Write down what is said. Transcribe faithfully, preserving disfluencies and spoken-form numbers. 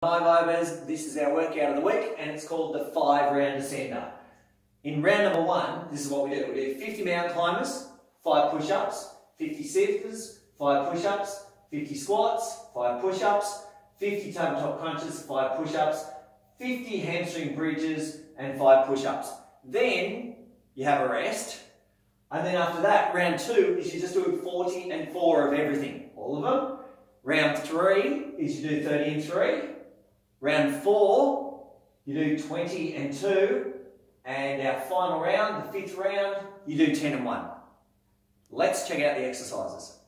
Hi Vibers, this is our workout of the week and it's called the five round descender. In round number one, this is what we do. We do fifty mountain climbers, five push-ups, fifty sitters, five push-ups, fifty squats, five push-ups, fifty tabletop crunches, five push-ups, fifty hamstring bridges and five push-ups. Then you have a rest, and then after that, round two is you just do forty and four of everything, all of them. Round three is you do thirty and three. Round four, you do twenty and two. And our final round, the fifth round, you do ten and one. Let's check out the exercises.